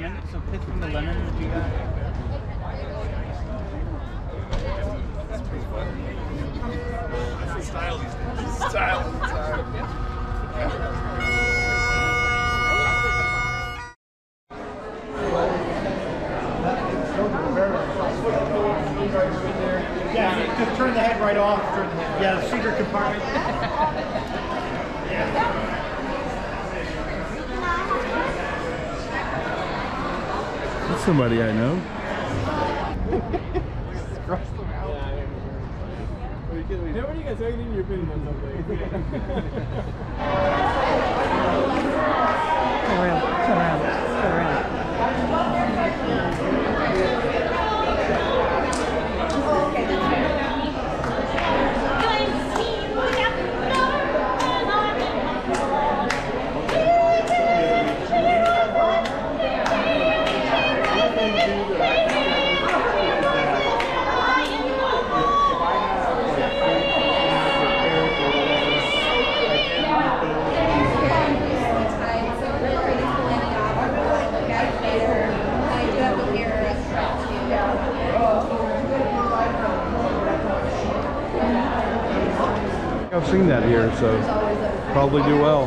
lemon. So pick from the lemon that you got. That's pretty fun. That's the style these days. Style. Yeah, just turn the head right off. Turn the head. Yeah, the secret compartment. That's somebody I know. Hey, what are you guys talking in your opinion on something? Turn around, turn around, turn around. I've seen that here, so probably do well.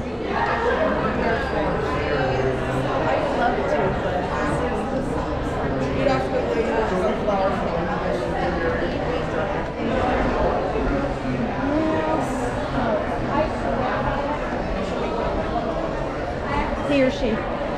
He or she.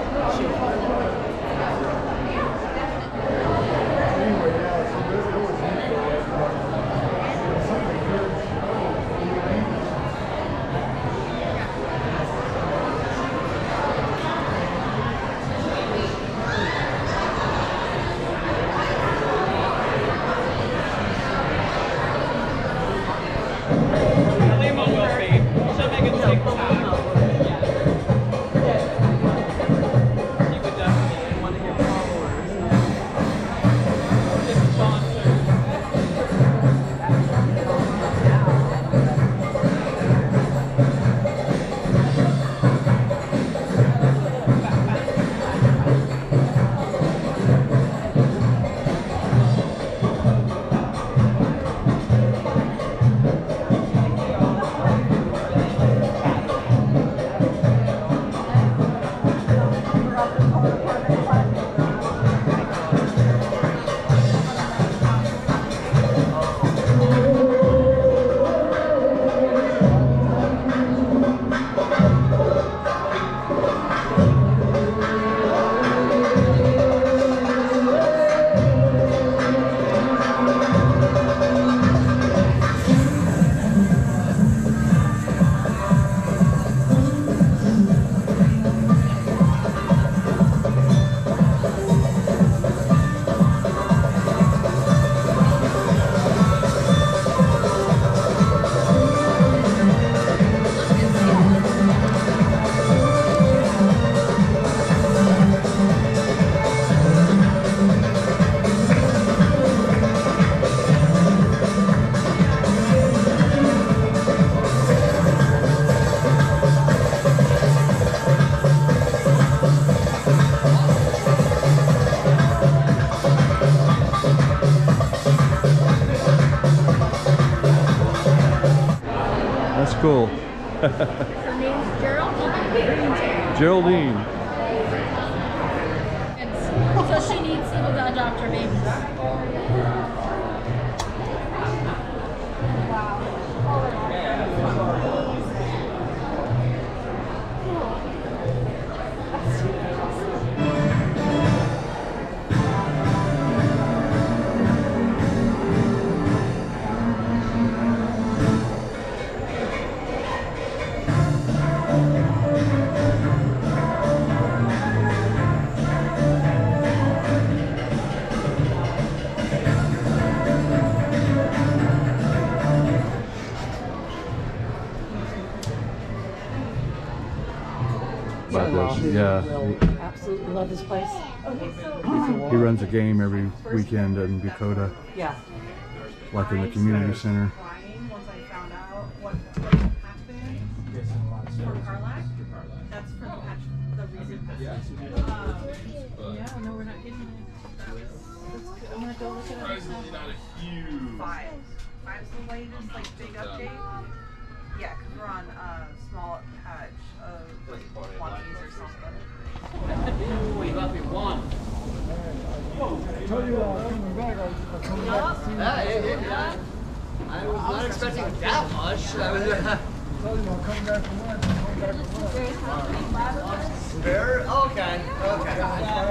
That's cool. Her name's Geraldine. Geraldine. So she needs people to adopt her babies. About this, yeah. Absolutely love this place. He runs a game every weekend in Dakota, Yeah. like in the community center. Once I found out what happened for Carlac, that's pretty much the reason. Yeah, no, we're not getting it. I'm gonna go look at it. Surprisingly not a huge. Five's the latest, like, big update. Yeah, because we're on a small patch of like 20s or something. Oh, you left me one. I told you coming back, I'll come back to see you. I was not expecting that much. I was. I told you I'm coming back from lunch. I'm coming back from lunch. Fair? Okay. Okay.